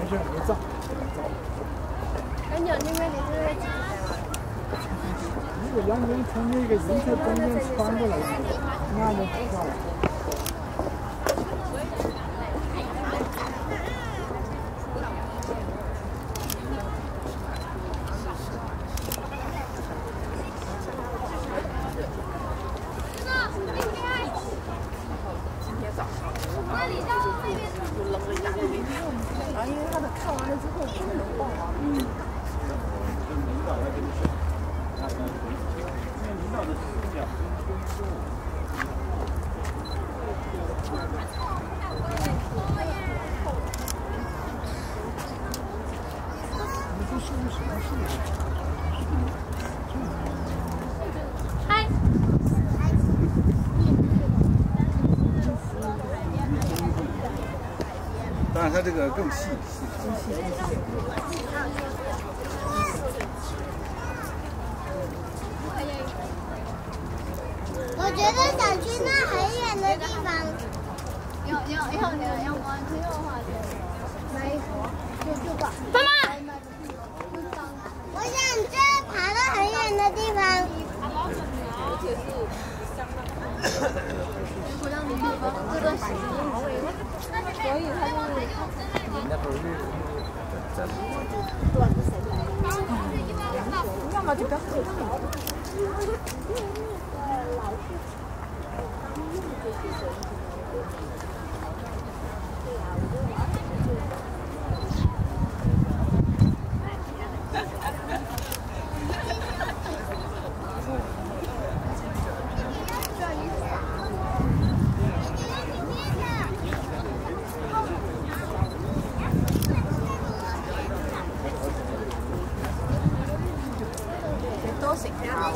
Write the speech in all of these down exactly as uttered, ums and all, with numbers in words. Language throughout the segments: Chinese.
是没照。 哎，你那边你这个几台嘛？ 那个两边从那个银色中间穿过来，那就漂亮。 但是它这个更细细。 我觉得想去那很远的地方。 要要要要要玩这个话题。来，就就吧。妈妈。 我想去爬到很远的地方。 如果让你这个这个洗所以它就是要么就不要喝。多食下喎，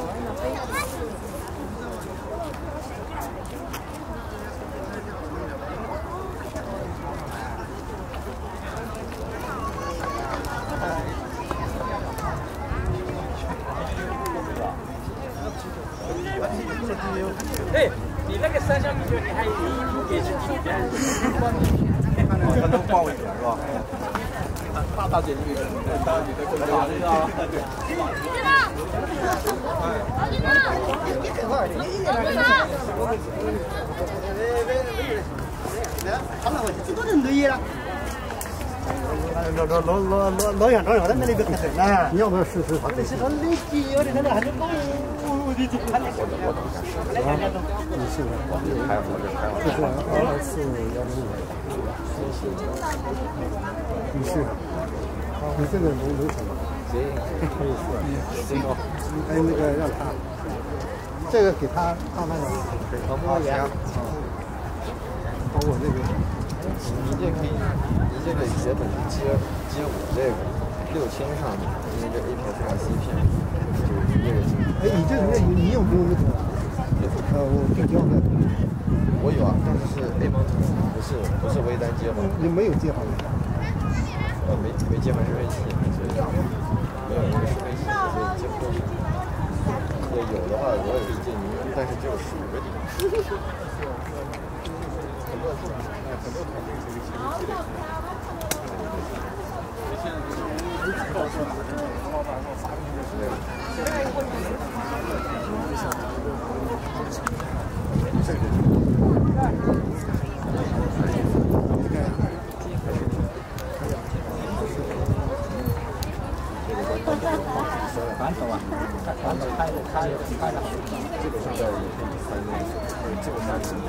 哎，你那个三香米酒你还也是挺的， 它能挂尾是吧？大大姐这个，大姐的更大，对吧？对吧？老李妈，你很快，你一点点。这多人累了。老老老老老老杨庄要在那里边开灯呢，你要不要试试？那是他累极，我的那里还能够，我的这看的。 你是还有我这还有这是二四幺零五。你是？你这个能能成吗？行，可以试。行，还有那个让他，这个给他放那个，好不好呀？把我这个， 你这可以，你这个也等于接接我这个六千上面，因为这 A 片非常 C 片，就是一个人。 哎，你这里面你你有没有那个？呃，我就这样的。 我有啊，但是是 A 芒图，不是不是微单接环。 你没有接环吗？ 呃，没没接环适配器，所以没有那个适配器，所以接不过去。对，有的话我也可以借你，但是只有十五个点。很多很多团队这个其实积累。现在就是告诉老板说发明的是这个。这个。 反手啊，反手开开开了。 这个现在也可以翻译，这个翻译。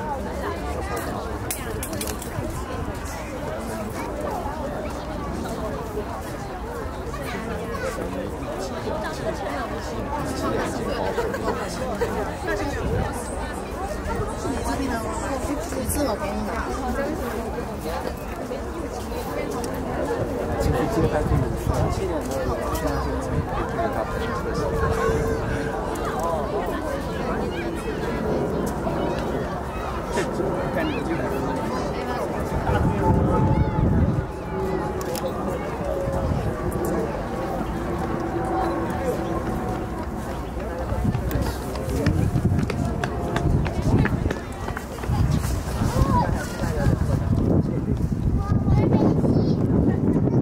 字我给你拿。 继续接拍这个七点多，现在就这个他拍摄。